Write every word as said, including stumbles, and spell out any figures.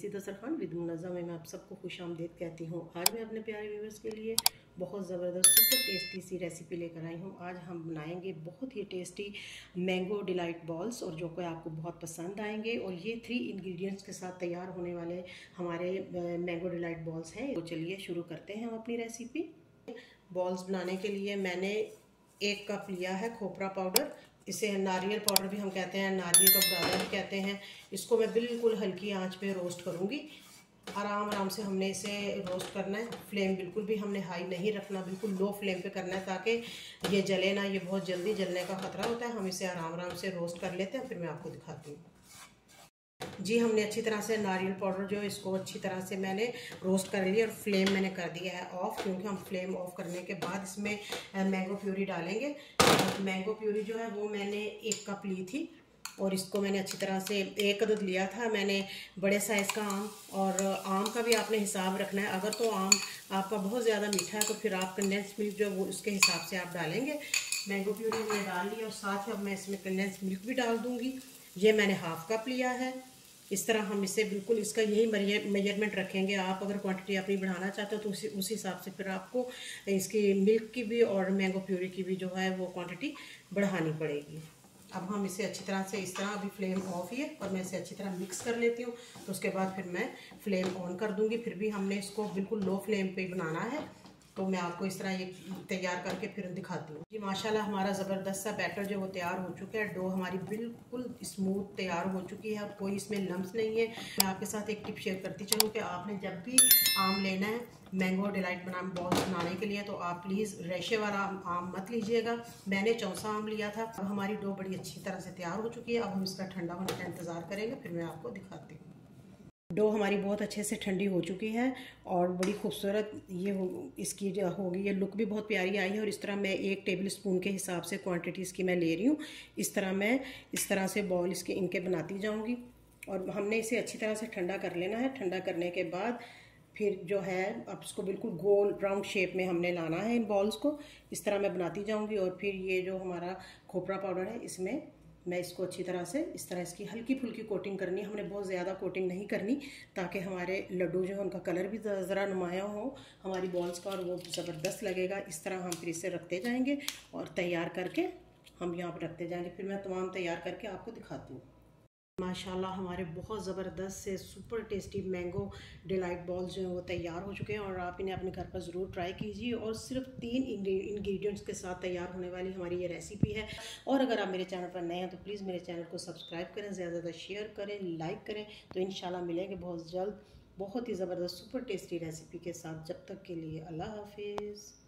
देसी दस्तरखान विद मुनज़्ज़म में मैं आप सबको खुश आमदीद कहती हूँ। आज मैं अपने प्यारे व्यूअर्स के लिए बहुत ज़बरदस्त सुपर टेस्टी सी रेसिपी लेकर आई हूँ। आज हम बनाएंगे बहुत ही टेस्टी मैंगो डिलाइट बॉल्स, और जो कि आपको बहुत पसंद आएंगे। और ये थ्री इंग्रेडिएंट्स के साथ तैयार होने वाले हमारे मैंगो डिलाइट बॉल्स हैं। तो चलिए शुरू करते हैं हम अपनी रेसिपी। बॉल्स बनाने के लिए मैंने एक कप लिया है खोपरा पाउडर। इसे नारियल पाउडर भी हम कहते हैं, नारियल का बुरादा भी कहते हैं। इसको मैं बिल्कुल हल्की आंच पे रोस्ट करूँगी। आराम आराम से हमने इसे रोस्ट करना है। फ्लेम बिल्कुल भी हमने हाई नहीं रखना, बिल्कुल लो फ्लेम पे करना है ताकि ये जले ना। ये बहुत जल्दी जलने का खतरा होता है। हम इसे आराम आराम से रोस्ट कर लेते हैं, फिर मैं आपको दिखाती हूँ। जी, हमने अच्छी तरह से नारियल पाउडर जो इसको अच्छी तरह से मैंने रोस्ट कर लिया और फ्लेम मैंने कर दिया है ऑफ़, क्योंकि हम फ्लेम ऑफ करने के बाद इसमें मैंगो प्यूरी डालेंगे। मैंगो प्यूरी जो है वो मैंने एक कप ली थी, और इसको मैंने अच्छी तरह से एक अदद लिया था मैंने बड़े साइज़ का आम। और आम का भी आपने हिसाब रखना है। अगर तो आम आपका बहुत ज़्यादा मीठा है तो फिर आप कंडेंस मिल्क जो वो उसके हिसाब से आप डालेंगे। मैंगो प्यूरी मैंने डाल ली और साथ ही अब मैं इसमें कंडेंस मिल्क भी डाल दूँगी। ये मैंने हाफ़ कप लिया है। इस तरह हम इसे बिल्कुल इसका यही मेजरमेंट रखेंगे। आप अगर क्वांटिटी अपनी बढ़ाना चाहते हो तो उसी उस हिसाब से फिर आपको इसकी मिल्क की भी और मैंगो प्यूरी की भी जो है वो क्वांटिटी बढ़ानी पड़ेगी। अब हम इसे अच्छी तरह से, इस तरह अभी फ्लेम ऑफ ही है और मैं इसे अच्छी तरह मिक्स कर लेती हूँ। तो उसके बाद फिर मैं फ्लेम ऑन कर दूँगी। फिर भी हमने इसको बिल्कुल लो फ्लेम पे बनाना है। तो मैं आपको इस तरह ये तैयार करके फिर दिखाती हूँ। जी माशाल्लाह, हमारा ज़बरदस्त सा बैटर जो वो तैयार हो चुका है। डो हमारी बिल्कुल स्मूथ तैयार हो चुकी है। अब कोई इसमें लम्स नहीं है। मैं आपके साथ एक टिप शेयर करती चलूँ कि आपने जब भी आम लेना है मैंगो डिलाइट बना बॉल्स बनाने के लिए, तो आप प्लीज़ रेशे वाला आम मत लीजिएगा। मैंने चौसा आम लिया था। अब हमारी डो बड़ी अच्छी तरह से तैयार हो चुकी है। अब हम इसका ठंडा होने का इंतज़ार करेंगे, फिर मैं आपको दिखाती हूँ। डो हमारी बहुत अच्छे से ठंडी हो चुकी है और बड़ी खूबसूरत ये हो इसकी जो होगी, ये लुक भी बहुत प्यारी आई है। और इस तरह मैं एक टेबल स्पून के हिसाब से क्वांटिटी इसकी मैं ले रही हूँ। इस तरह मैं इस तरह से बॉल इसके इनके बनाती जाऊँगी। और हमने इसे अच्छी तरह से ठंडा कर लेना है। ठंडा करने के बाद फिर जो है अब इसको बिल्कुल गोल राउंड शेप में हमने लाना है इन बॉल्स को। इस तरह मैं बनाती जाऊँगी। और फिर ये जो हमारा खोपरा पाउडर है इसमें मैं इसको अच्छी तरह से इस तरह इसकी हल्की फुल्की कोटिंग करनी है। हमने बहुत ज़्यादा कोटिंग नहीं करनी, ताकि हमारे लड्डू जो है उनका कलर भी ज़रा नुमायाँ हो हमारी बॉल्स का, और वो ज़बरदस्त लगेगा। इस तरह हम फिर इसे रखते जाएंगे और तैयार करके हम यहाँ पर रखते जाएंगे। फिर मैं तमाम तैयार करके आपको दिखाती हूँ। माशाल्लाह, हमारे बहुत ज़बरदस्त से super tasty mango delight balls जो हैं वो तैयार हो चुके हैं। और आप इन्हें अपने घर पर ज़रूर ट्राई कीजिए। और सिर्फ तीन इंग्रेडिएंट्स के साथ तैयार होने वाली हमारी ये रेसिपी है। और अगर आप मेरे चैनल पर नए हैं तो प्लीज़ मेरे चैनल को सब्सक्राइब करें, ज़्यादा से ज़्यादा शेयर करें, लाइक करें। तो इंशाल्लाह मिलेंगे बहुत जल्द बहुत ही ज़बरदस्त सुपर टेस्टी रेसिपी के साथ। जब तक के लिए अल्लाह हाफिज़।